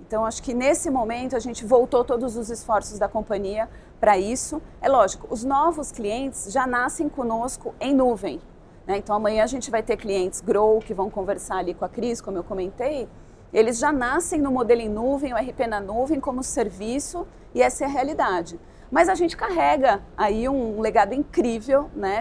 Então, acho que nesse momento a gente voltou todos os esforços da companhia para isso. É lógico, os novos clientes já nascem conosco em nuvem, né? Então, amanhã a gente vai ter clientes Grow que vão conversar ali com a Cris, como eu comentei. Eles já nascem no modelo em nuvem, o RP na nuvem, como serviço, e essa é a realidade. Mas a gente carrega aí um legado incrível, né,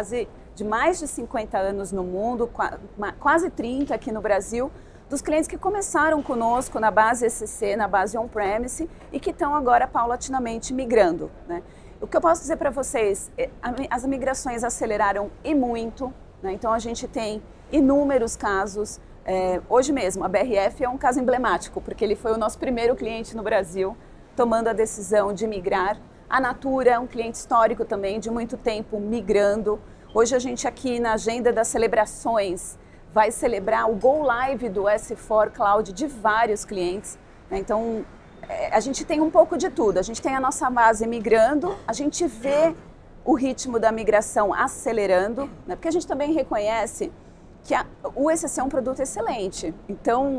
de mais de 50 anos no mundo, quase 30 aqui no Brasil, dos clientes que começaram conosco na base ECC, na base on-premise e que estão agora paulatinamente migrando, né? O que eu posso dizer para vocês, as migrações aceleraram e muito, né? Então a gente tem inúmeros casos. Hoje mesmo, a BRF é um caso emblemático, porque ele foi o nosso primeiro cliente no Brasil, tomando a decisão de migrar. A Natura é um cliente histórico também, de muito tempo migrando. Hoje a gente aqui na agenda das celebrações vai celebrar o Go Live do S4 Cloud de vários clientes, né? Então, a gente tem um pouco de tudo. A gente tem a nossa base migrando, a gente vê o ritmo da migração acelerando, né? Porque a gente também reconhece que o ECC é um produto excelente. Então,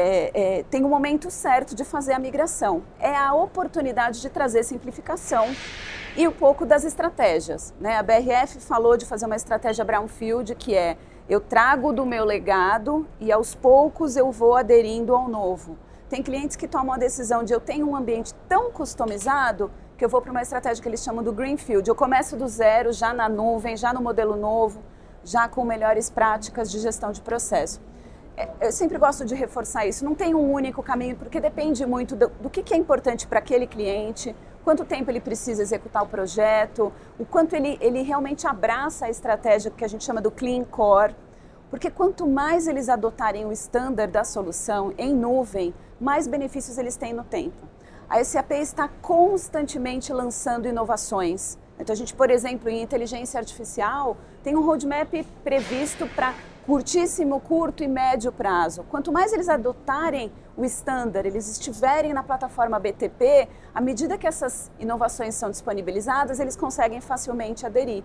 tem um momento certo de fazer a migração. É a oportunidade de trazer simplificação e um pouco das estratégias, né? A BRF falou de fazer uma estratégia Brownfield, que é: eu trago do meu legado e aos poucos eu vou aderindo ao novo. Tem clientes que tomam a decisão de: eu tenho um ambiente tão customizado que eu vou para uma estratégia que eles chamam do Greenfield. Eu começo do zero, já na nuvem, já no modelo novo, já com melhores práticas de gestão de processo. Eu sempre gosto de reforçar isso. Não tem um único caminho, porque depende muito do que é importante para aquele cliente, quanto tempo ele precisa executar o projeto, o quanto ele realmente abraça a estratégia que a gente chama do Clean Core, porque quanto mais eles adotarem o standard da solução em nuvem, mais benefícios eles têm no tempo. A SAP está constantemente lançando inovações. Então a gente, por exemplo, em inteligência artificial, tem um roadmap previsto para curtíssimo, curto e médio prazo. Quanto mais eles adotarem o standard, eles estiverem na plataforma BTP, à medida que essas inovações são disponibilizadas, eles conseguem facilmente aderir.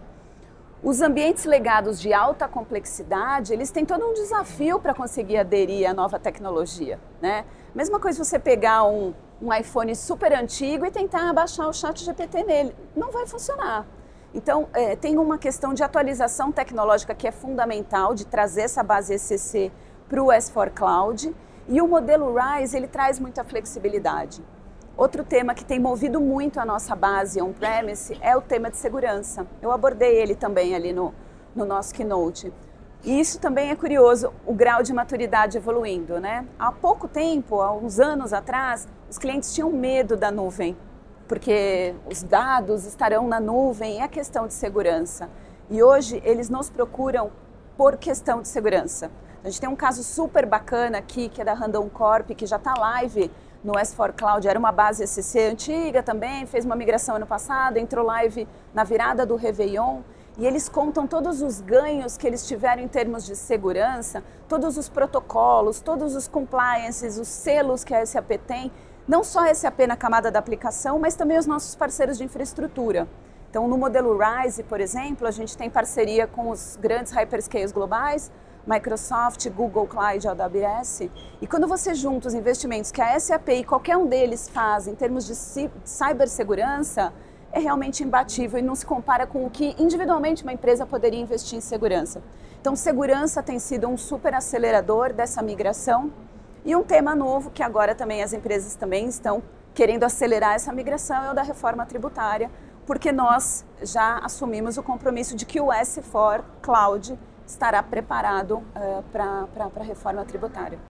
Os ambientes legados de alta complexidade, eles têm todo um desafio para conseguir aderir à nova tecnologia, né? Mesma coisa você pegar um iPhone super antigo e tentar baixar o ChatGPT nele. Não vai funcionar. Então, tem uma questão de atualização tecnológica que é fundamental, de trazer essa base ECC para o S4 Cloud. E o modelo RISE, ele traz muita flexibilidade. Outro tema que tem movido muito a nossa base on-premise é o tema de segurança. Eu abordei ele também ali no nosso keynote. E isso também é curioso, o grau de maturidade evoluindo, né? Há pouco tempo, há uns anos atrás, os clientes tinham medo da nuvem, porque os dados estarão na nuvem, é questão de segurança. E hoje eles nos procuram por questão de segurança. A gente tem um caso super bacana aqui, que é da Randon Corp, que já está live no S4 Cloud, era uma base ECC antiga também, fez uma migração ano passado, entrou live na virada do Réveillon, e eles contam todos os ganhos que eles tiveram em termos de segurança, todos os protocolos, todos os compliances, os selos que a SAP tem, não só a SAP na camada da aplicação, mas também os nossos parceiros de infraestrutura. Então, no modelo RISE, por exemplo, a gente tem parceria com os grandes hyperscales globais, Microsoft, Google Cloud, AWS, e quando você junta os investimentos que a SAP e qualquer um deles faz em termos de cibersegurança, é realmente imbatível e não se compara com o que individualmente uma empresa poderia investir em segurança. Então, segurança tem sido um super acelerador dessa migração e um tema novo que agora também as empresas também estão querendo acelerar essa migração é o da reforma tributária, porque nós já assumimos o compromisso de que o S4 Cloud estará preparado para a reforma tributária.